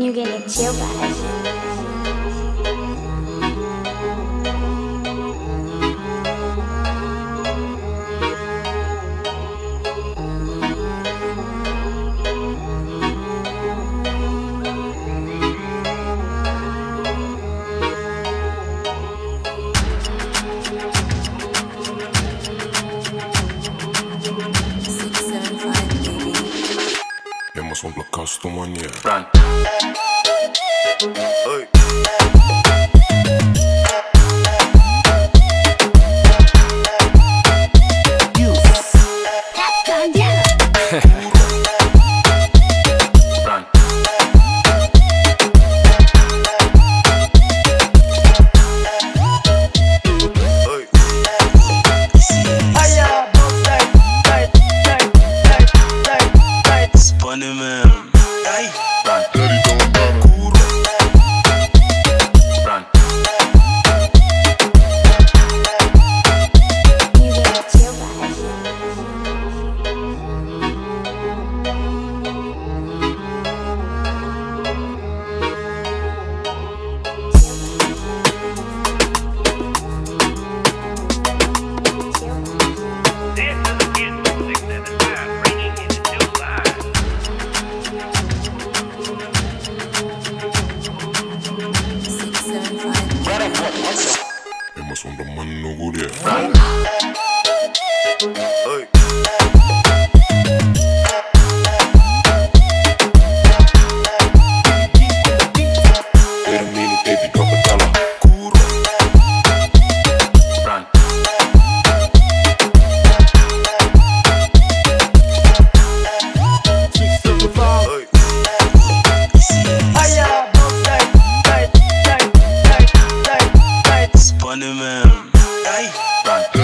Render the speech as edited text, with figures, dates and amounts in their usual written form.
DNVND chill vibes. Hemos un blockbuster mania. Run. Hey. Run. Funny man. Ay. Run. Run. DNVND chill vibes. Hemos un Mahn Nogut. Run. Hey. Wait a minute, baby, drop a dollar. Run. Funny man. Ay. Run.